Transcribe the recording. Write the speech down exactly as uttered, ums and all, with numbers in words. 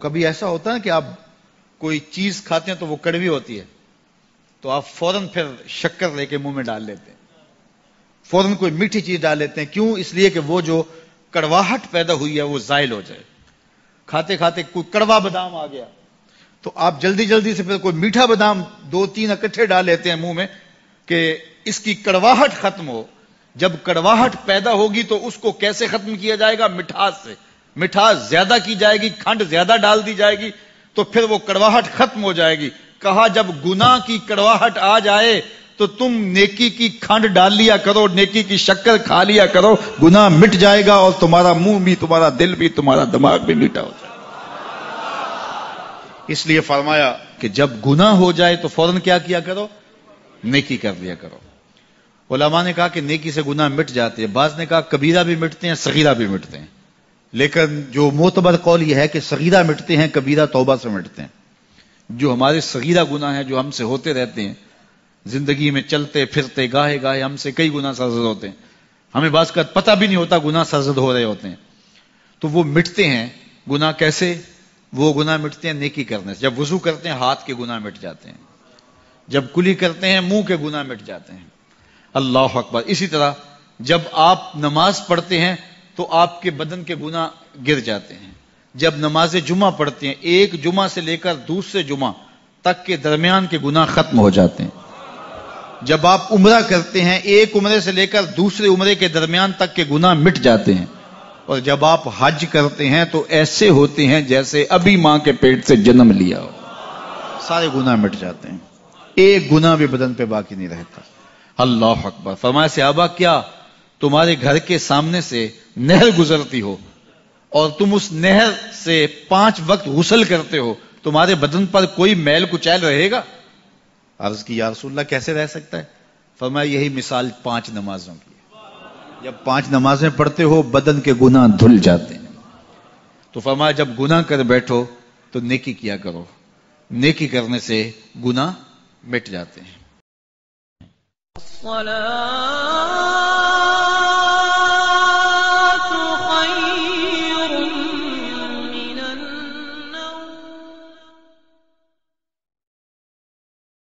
کبھی ایسا ہوتا ہے کہ آپ کوئی چیز کھاتے ہیں تو وہ کڑوی ہوتی ہے تو آپ فوراً پھر شکر لے کے منہ میں ڈال لیتے ہیں, فوراً کوئی میٹھی چیز ڈال لیتے ہیں. کیوں؟ اس لیے کہ وہ جو کڑواہٹ پیدا ہوئی ہے وہ زائل ہو جائے. کھاتے کھاتے کوئی کڑوا بادام آ گیا تو آپ جلدی جلدی سے پھر کوئی میٹھا بادام دو تین اکٹھے ڈال لیتے ہیں منہ میں کہ اس کی کڑواہٹ ختم ہو. جب کڑواہٹ پیدا ہوگی تو اس کو کیسے ختم کیا جائے گا؟ مٹھاس سے. مٹھاس زیادہ کی جائے گی, کھنڈ زیادہ ڈال دی جائے گی تو پھر وہ کڑواہٹ ختم ہو جائے گی. کہا جب گناہ کی کڑواہٹ آ جائے تو تم نیکی کی کھنڈ ڈال لیا کرو, نیکی کی شکر کھا لیا کرو, گناہ مٹ جائے گا اور تمہارا منہ بھی, تمہارا دل بھی, تمہارا دماغ بھی میٹھا ہو جائے گا. اس لیے فرمایا کہ جب گناہ ہو جائے تو فوراً کیا کیا کرو؟ نیکی کر لیا کرو. علماء نے کہا کہ نیکی سے گناہ مٹ جاتے ہیں, بعض نے کہا کبیرہ بھی مٹتے ہیں, صغیرہ بھی مٹتے ہیں, لیکن جو معتبر قول یہ ہے کہ صغیرہ مٹتے ہیں, کبیرہ توبہ سے مٹتے ہیں. جو ہمارے صغیرہ گناہ ہیں جو ہم سے ہوتے رہتے ہیں زندگی میں, چلتے پھرتے گاہے گاہے ہم سے کئی گناہ سرزد ہوتے ہیں, ہمیں بعض کا پتہ بھی نہیں ہوتا گناہ سرزد ہو رہے ہوتے ہیں, تو وہ مٹتے ہیں. گناہ کیسے؟ وہ گناہ مٹتے ہیں نیکی کرنے سے. جب وضو کرتے ہیں ہاتھ کے گناہ مٹ جاتے ہیں, جب کلی کرتے ہیں منہ کے گناہ مٹ جاتے ہیں. اللہ اکبر. اسی طرح جب آپ نماز پڑھتے ہیں تو آپ کے بدن کے گناہ گر جاتے ہیں. جب نماز جمعہ پڑھتے ہیں ایک جمعہ سے لے کر دوسرے جمعہ تک کے درمیان کے گناہ ختم ہو جاتے ہیں. جب آپ عمرہ کرتے ہیں ایک عمرے سے لے کر دوسرے عمرے کے درمیان تک کے گناہ مٹ جاتے ہیں. اور جب آپ حج کرتے ہیں تو ایسے ہوتے ہیں جیسے ابھی ماں کے پیٹ سے جنم لیا ہو, سارے گناہ مٹ جاتے ہیں, ایک گناہ بھی بدن پہ باقی نہیں رہتا. اللہ اکبر. فرمایا صحابہ کیا تمہارے گھر کے سامنے سے نہر گزرتی ہو اور تم اس نہر سے پانچ وقت غسل کرتے ہو, تمہارے بدن پر کوئی میل کچیل رہے گا؟ عرض کی یا رسول اللہ کیسے رہ سکتا ہے؟ فرمایا یہی مثال پانچ نمازوں کی. جب پانچ نمازیں پڑھتے ہو بدن کے گناہ دھل جاتے ہیں. تو فرمایا جب گناہ کر بیٹھو تو نیکی کیا کرو, نیکی کرنے سے گناہ مٹ جاتے ہیں.